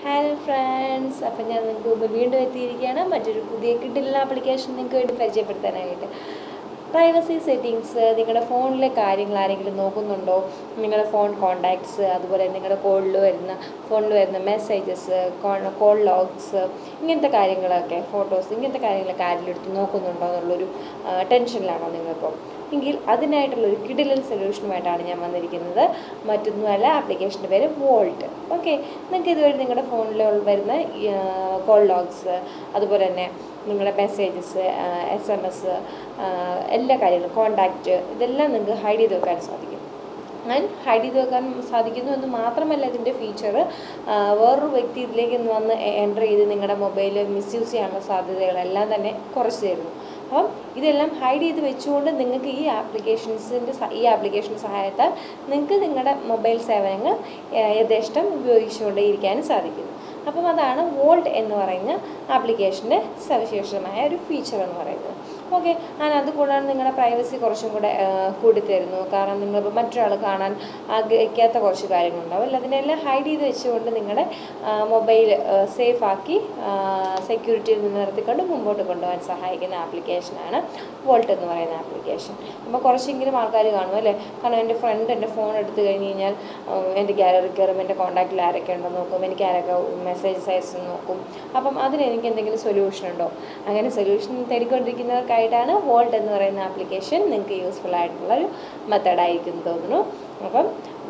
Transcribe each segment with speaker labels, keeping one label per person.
Speaker 1: Hello friends, അപ്പം ഞാൻ നിങ്ങൾക്ക് മുമ്പ് വീണ്ടും എത്തിയിരിക്കുകയാണ് മറ്റൊരു പുതിയ കിഡിലുള്ള ആപ്ലിക്കേഷൻ നിങ്ങൾക്ക് വേണ്ടി പരിചയപ്പെടുത്താനായിട്ട്. പ്രൈവസി സെറ്റിങ്സ്, നിങ്ങളുടെ ഫോണിലെ കാര്യങ്ങൾ ആരെങ്കിലും നോക്കുന്നുണ്ടോ, നിങ്ങളുടെ ഫോൺ കോണ്ടാക്ട്സ്, അതുപോലെ നിങ്ങളുടെ ഫോണിൽ വരുന്ന മെസ്സേജസ്, കോൾ ലോഗ്സ്, ഇങ്ങനത്തെ കാര്യങ്ങളൊക്കെ, ഫോട്ടോസ്, ഇങ്ങനത്തെ കാര്യങ്ങളൊക്കെ ആരെങ്കിലും എടുത്ത് നോക്കുന്നുണ്ടോ എന്നുള്ളൊരു ടെൻഷനിലാണോ നിങ്ങളിപ്പോൾ? എങ്കിൽ അതിനായിട്ടുള്ളൊരു കിഡിലൻ സൊല്യൂഷനുമായിട്ടാണ് ഞാൻ വന്നിരിക്കുന്നത്. മറ്റൊന്നുമല്ല, ആപ്ലിക്കേഷൻ്റെ പേര് വോൾട്ട്. ഓക്കെ, നിങ്ങൾക്ക് ഇതുവഴി നിങ്ങളുടെ ഫോണിൽ വരുന്ന കോൾ ലോഗ്സ്, അതുപോലെ തന്നെ നിങ്ങളുടെ മെസ്സേജസ്, SMS, എല്ലാ കാര്യങ്ങളും, കോണ്ടാക്റ്റ്, ഇതെല്ലാം നിങ്ങൾക്ക് ഹൈഡ് ചെയ്ത് വെക്കാൻ സാധിക്കും. ഹൈഡ് ചെയ്ത് വെക്കാൻ സാധിക്കുന്നു എന്ന് മാത്രമല്ല, ഇതിൻ്റെ ഫീച്ചർ വേറൊരു വ്യക്തി ഇതിലേക്ക് വന്ന് എൻ്റർ ചെയ്ത് നിങ്ങളുടെ മൊബൈൽ മിസ്യൂസ് ചെയ്യാനുള്ള സാധ്യതകളെല്ലാം തന്നെ കുറച്ച് തരുന്നു. അപ്പം ഇതെല്ലാം ഹൈഡ് ചെയ്ത് വെച്ചുകൊണ്ട് നിങ്ങൾക്ക് ഈ ആപ്ലിക്കേഷൻ്റെ സഹായത്താൽ നിങ്ങൾക്ക് നിങ്ങളുടെ മൊബൈൽ സേവനങ്ങൾ യഥേഷ്ടം ഉപയോഗിച്ചുകൊണ്ടേ ഇരിക്കാനും സാധിക്കുന്നു. അപ്പം അതാണ് വോൾട്ട് എന്ന് പറയുന്ന ആപ്ലിക്കേഷൻ്റെ സവിശേഷമായ ഒരു ഫീച്ചർ എന്ന് പറയുന്നത്. ഓക്കെ, അതുകൂടാതെ നിങ്ങളുടെ പ്രൈവസി കുറച്ചും കൂടെ കൂടിത്തരുന്നു. കാരണം നിങ്ങളിപ്പോൾ മറ്റൊരാൾ കാണാൻ ആഗ്രഹിക്കാത്ത കുറച്ച് കാര്യങ്ങളുണ്ടാവും, അതിനെല്ലാം ഹൈഡ് ചെയ്ത് വെച്ചുകൊണ്ട് നിങ്ങളുടെ മൊബൈൽ സേഫാക്കി സെക്യൂരിറ്റിയിൽ നിലനിർത്തിക്കൊണ്ട് മുമ്പോട്ട് കൊണ്ടുപോകാൻ സഹായിക്കുന്ന ആപ്ലിക്കേഷനാണ് വോൾട്ട് എന്ന് പറയുന്ന ആപ്ലിക്കേഷൻ. അപ്പോൾ കുറച്ചെങ്കിലും ആൾക്കാർ കാണും അല്ലേ, കാരണം എൻ്റെ ഫ്രണ്ട് എൻ്റെ ഫോൺ എടുത്തു കഴിഞ്ഞ് കഴിഞ്ഞാൽ എൻ്റെ ഗാലറി കയറും, എൻ്റെ കോൺടാക്റ്റിൽ ആരൊക്കെ ഉണ്ടെന്ന് നോക്കും, എനിക്ക് ആരൊക്കെ മെസ്സേജ് അയച്ചു നോക്കും. അപ്പം അതിനെനിക്ക് എന്തെങ്കിലും സൊല്യൂഷൻ ഉണ്ടോ? അങ്ങനെ സൊല്യൂഷൻ തേടിക്കൊണ്ടിരിക്കുന്നവർക്കായിട്ടാണ് വോൾട്ട് എന്ന് പറയുന്ന ആപ്ലിക്കേഷൻ നിങ്ങൾക്ക് യൂസ്ഫുൾ ആയിട്ടുള്ളൊരു മെത്തേഡായിരിക്കും തോന്നുന്നു. അപ്പം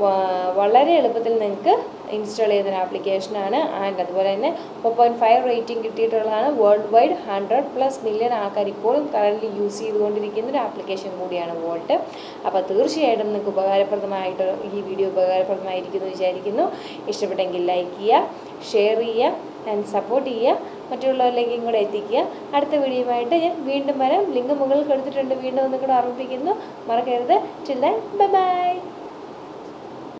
Speaker 1: വളരെ എളുപ്പത്തിൽ നിങ്ങൾക്ക് ഇൻസ്റ്റാൾ ചെയ്യുന്നൊരു ആപ്ലിക്കേഷനാണ്. ആൻഡ് അതുപോലെ തന്നെ 4.5 റേറ്റിംഗ് കിട്ടിയിട്ടുള്ളതാണ്. വേൾഡ് വൈഡ് 100+ മില്യൺ ആൾക്കാർ ഇപ്പോഴും കറൻ്റ് യൂസ് ചെയ്തുകൊണ്ടിരിക്കുന്ന ഒരു ആപ്ലിക്കേഷൻ കൂടിയാണ് വോൾട്ട്. അപ്പോൾ തീർച്ചയായിട്ടും നിങ്ങൾക്ക് ഈ വീഡിയോ ഉപകാരപ്രദമായിരിക്കുമെന്ന് വിചാരിക്കുന്നു. ഇഷ്ടപ്പെട്ടെങ്കിൽ ലൈക്ക് ചെയ്യുക, ഷെയർ ചെയ്യുക ആൻഡ് സപ്പോർട്ട് ചെയ്യുക, മറ്റുള്ളവരിലേക്കും കൂടെ എത്തിക്കുക. അടുത്ത വീഡിയോയുമായിട്ട് ഞാൻ വീണ്ടും വരാം. ലിങ്ക് മുകളിൽ കൊടുത്തിട്ടുണ്ട്, വീണ്ടും ഒന്നും കൂടെ ഓർമ്മിപ്പിക്കുന്നു, മറക്കരുത്. Till then bye by.